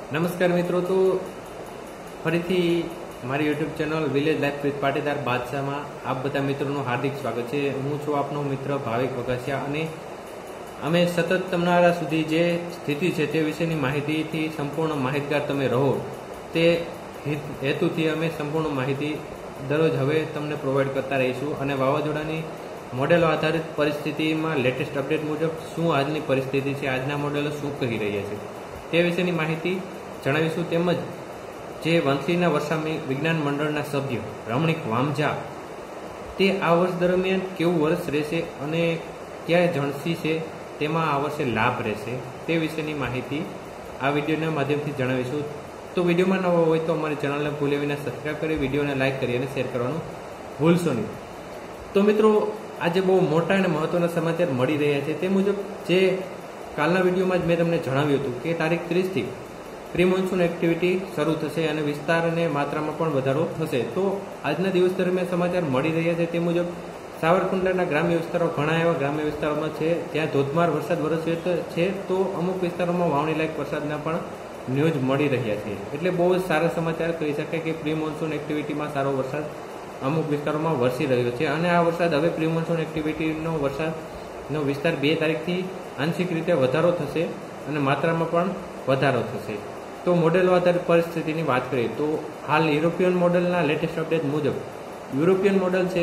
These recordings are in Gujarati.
નમસ્કાર મિત્રો, તો ફરીથી મારી YouTube channel village life with Patidar બાદશાહમાં આપ બધા મિત્રોનું હાર્દિક સ્વાગત છે। હું છું આપનો મિત્ર ભાવિક વઘાસિયા અને અમે સતત તમારા સુધી જે સ્થિતિ છે તે વિશેની માહિતીથી સંપૂર્ણ માહિતગાર તમે રહો તે હેતુથી અમે સંપૂર્ણ માહિતી દરરોજ હવે તમને પ્રોવાઈડ કરતા રહીશું। અને વાવાઝોડાની મોડેલો આધારિત પરિસ્થિતિમાં લેટેસ્ટ અપડેટ મુજબ શું આજની પરિસ્થિતિ છે, આજના મોડેલો શું કહી રહ્યા છે તે વિશેની માહિતી જણાવીશું। તેમજ જે વંથલીના વર્ષા વિજ્ઞાન મંડળના સભ્ય રમણીક વામજા તે આ વર્ષ દરમિયાન કેવું વર્ષ રહેશે અને કયા જણસી છે તેમાં આ વર્ષે લાભ રહેશે તે વિશેની માહિતી આ વિડીયોના માધ્યમથી જણાવીશું। તો વિડીયોમાં નવા હોય તો અમારી ચેનલને ભૂલ્યા વિના સબસ્ક્રાઈબ કરી વિડીયોને લાઇક કરી અને શેર કરવાનું ભૂલશો નહીં। તો મિત્રો, આજે બહુ મોટા અને મહત્વના સમાચાર મળી રહ્યા છે। તે મુજબ જે કાલના વિડીયોમાં જ મેં તમને જણાવ્યું હતું કે તારીખ 30થી પ્રી મોન્સૂન એક્ટિવિટી શરૂ થશે અને વિસ્તાર અને માત્રામાં પણ વધારો થશે। તો આજના દિવસ દરમિયાન સમાચાર મળી રહ્યા છે તે મુજબ સાવરકુંડલાના ગ્રામ્ય વિસ્તારો ઘણા એવા ગ્રામ્ય વિસ્તારોમાં છે જ્યાં ધોધમાર વરસાદ વરસ્યો છે, તો અમુક વિસ્તારોમાં વાવણી લાયક વરસાદના પણ ન્યૂઝ મળી રહ્યા છે। એટલે બહુ જ સારા સમાચાર કહી શકાય કે પ્રી મોન્સૂન એક્ટિવિટીમાં સારો વરસાદ અમુક વિસ્તારોમાં વરસી રહ્યો છે અને આ વરસાદ હવે પ્રી મોન્સૂન એક્ટિવિટીનો વરસાદનો વિસ્તાર 2 તારીખથી આંશિક રીતે વધારો થશે અને માત્રામાં પણ વધારો થશે। તો મોડેલો આધારિત પરિસ્થિતિની વાત કરીએ તો હાલ યુરોપિયન મોડેલના લેટેસ્ટ અપડેટ મુજબ યુરોપિયન મોડેલ છે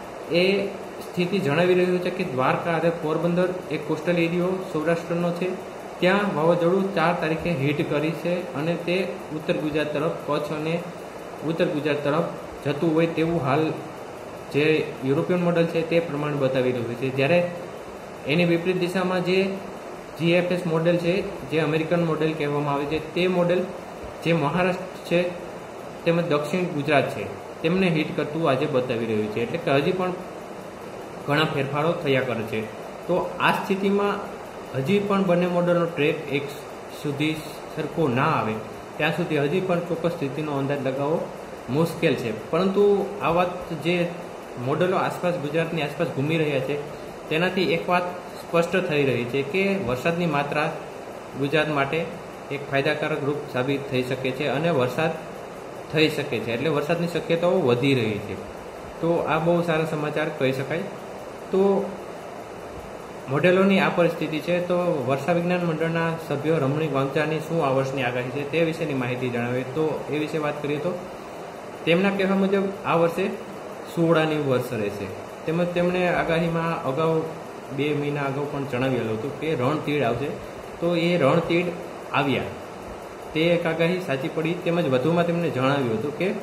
એ સ્થિતિ જણાવી રહ્યું છે કે દ્વારકા અને પોરબંદર એક કોસ્ટલ એરિયો સૌરાષ્ટ્રનો છે, ત્યાં વાવાઝોડું 4 તારીખે હિટ કરી છે અને તે ઉત્તર ગુજરાત તરફ, કચ્છ અને ઉત્તર ગુજરાત તરફ જતું હોય તેવું હાલ જે યુરોપિયન મોડેલ છે તે પ્રમાણ બતાવી રહ્યું છે। જ્યારે એની વિપરીત દિશામાં જે GFS મોડેલ છે, જે અમેરિકન મોડેલ કહેવામાં આવે છે, તે મોડેલ જે મહારાષ્ટ્ર છે તેમજ દક્ષિણ ગુજરાત છે તેમને હિટ કરતું આજે બતાવી રહ્યું છે। એટલે કે હજી પણ ઘણા ફેરફારો થયા કરે છે। તો આ સ્થિતિમાં હજી પણ બંને મોડેલનો ટ્રેક એક સુધી સરખો ના આવે ત્યાં સુધી હજી પણ ચોક્કસ સ્થિતિનો અંદાજ લગાવવો મુશ્કેલ છે। પરંતુ આ વાત જે મોડેલો આસપાસ ગુજરાતની આસપાસ ઘૂમી રહ્યા છે તેનાથી એક વાત સ્પષ્ટ થઈ રહી છે કે વરસાદની માત્રા ગુજરાત માટે એક ફાયદાકારક રૂપ સાબિત થઈ શકે છે અને વરસાદ થઈ શકે છે, એટલે વરસાદની શક્યતાઓ વધી રહી છે। તો આ બહુ સારા સમાચાર કહી શકાય। તો મોડેલોની આ પરિસ્થિતિ છે, તો વર્ષા વિજ્ઞાન મંડળના સભ્યો રમણીક વામચાની શું આ વર્ષની આગાહી છે તે વિશેની માહિતી જણાવીએ તો એ વિશે વાત કરીએ તો તેમના કહેવા મુજબ આ વર્ષે સુવડાની વર્ષ રહેશે। તેમજ તેમણે આગાહીમાં અગાઉ 2 મહિના અગાઉ પણ જણાવેલું હતું કે રણતીડ આવશે, તો એ રણતીડ આવ્યા, તે એક આગાહી સાચી પડી। તેમજ વધુમાં તેમણે જણાવ્યું હતું કે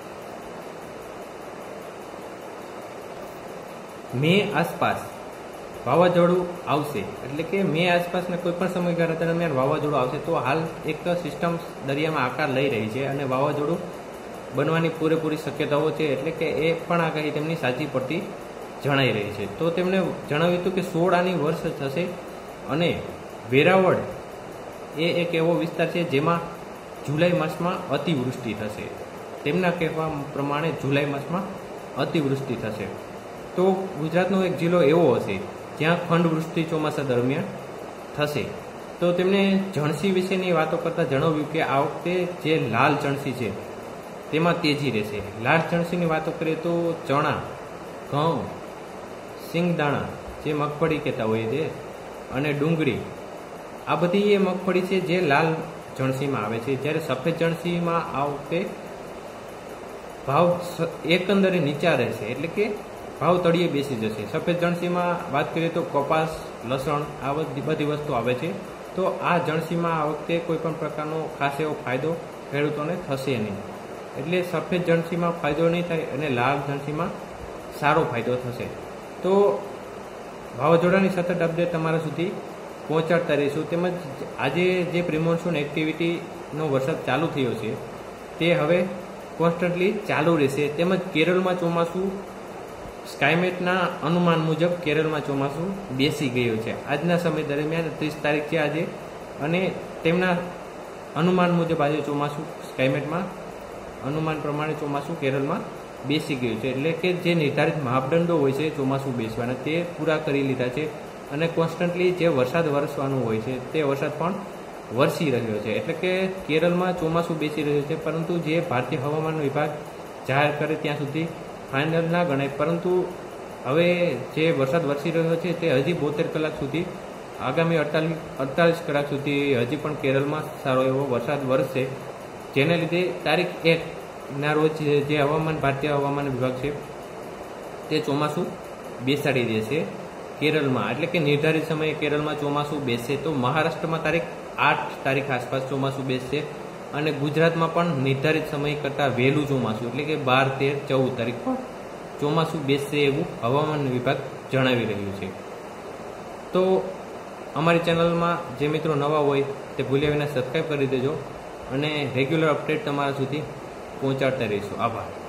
મે આસપાસ વાવાઝોડું આવશે, એટલે કે મે આસપાસના કોઈ પણ સમયગાળા દરમિયાન વાવાઝોડું આવશે। તો હાલ એક સિસ્ટમ દરિયામાં આકાર લઈ રહી છે અને વાવાઝોડું બનવાની પૂરેપૂરી શક્યતાઓ છે, એટલે કે એ પણ આગાહી તેમની સાચી પડતી જણાઈ રહી છે। તો તેમણે જણાવ્યું હતું કે 16 આની વર્ષ થશે અને વેરાવળ એ એક એવો વિસ્તાર છે જેમાં જુલાઈ માસમાં અતિવૃષ્ટિ થશે। તેમના કહેવા પ્રમાણે જુલાઈ માસમાં અતિવૃષ્ટિ થશે। તો ગુજરાતનો એક જિલ્લો એવો હશે જ્યાં ખંડવૃષ્ટિ ચોમાસા દરમિયાન થશે। તો તેમણે જણસી વિશેની વાતો કરતાં જણાવ્યું કે આ વખતે જે લાલ જણસી છે તેમાં તેજી રહેશે। લાલ જણસીની વાતો કરીએ તો ચણા, ઘઉં, સિંગદાણા જે મગફળી કહેતા હોય છે અને ડુંગળી, આ બધી એ મગફળી છે જે લાલ જણસીમાં આવે છે। જ્યારે સફેદ જણસીમાં આ વખતે ભાવ એકંદરે નીચા રહેશે, એટલે કે ભાવ તળિયે બેસી જશે। સફેદ જણસીમાં વાત કરીએ તો કપાસ, લસણ આ બધી વસ્તુ આવે છે। તો આ જણસીમાં આ વખતે કોઈ પણ પ્રકારનો ખાસ એવો ફાયદો ખેડૂતોને થશે નહીં, એટલે સફેદ જણસીમાં ફાયદો નહીં થાય અને લાલ જણસીમાં સારો ફાયદો થશે। તો વાવાઝોડાની સતત અપડેટ તમારા સુધી પહોંચાડતા રહીશું। તેમજ આજે જે પ્રિમોન્સૂન એક્ટિવિટીનો વરસાદ ચાલુ થયો છે તે હવે કોન્સ્ટન્ટલી ચાલુ રહેશે। તેમજ કેરળમાં ચોમાસું સ્કાયમેટના અનુમાન મુજબ કેરળમાં ચોમાસું બેસી ગયું છે આજના સમય દરમિયાન। 30 તારીખ છે આજે અને તેમના અનુમાન મુજબ આજે ચોમાસું સ્કાયમેટમાં અનુમાન પ્રમાણે ચોમાસું કેરળમાં બેસી ગયું છે, એટલે કે જે નિર્ધારિત માપદંડો હોય છે ચોમાસું બેસવાના તે પૂરા કરી લીધા છે અને કોન્સ્ટન્ટલી જે વરસાદ વરસવાનો હોય છે તે વરસાદ પણ વરસી રહ્યો છે, એટલે કે કેરળમાં ચોમાસું બેસી રહ્યું છે. પરંતુ જે ભારતીય હવામાન વિભાગ જાહેર કરે ત્યાં સુધી ફાઇનલ ના ગણાય. પરંતુ હવે જે વરસાદ વરસી રહ્યો છે તે હજી 72 કલાક સુધી, આગામી 48 કલાક સુધી હજી પણ કેરળમાં સારો એવો વરસાદ વરસશે, જેને લીધે તારીખ 1ના રોજ જે ભારતીય હવામાન વિભાગ છે તે ચોમાસું બેસાડી દેશે કેરળમાં. એટલે કે નિર્ધારિત સમયે કેરળમાં ચોમાસું બેસશે. તો મહારાષ્ટ્રમાં તારીખ 8 આસપાસ ચોમાસું બેસશે અને ગુજરાતમાં પણ નિર્ધારિત સમય કરતાં વહેલું ચોમાસું, એટલે કે 12, 13, 14 તારીખ પર ચોમાસું બેસશે એવું હવામાન વિભાગ જણાવી રહ્યું છે. તો અમારી ચેનલમાં જે મિત્રો નવા હોય તે ભૂલ્યા વિના સબસ્ક્રાઈબ કરી દેજો અને રેગ્યુલર અપડેટ તમારા સુધી પહોંચાડતા રહીશું. આભાર.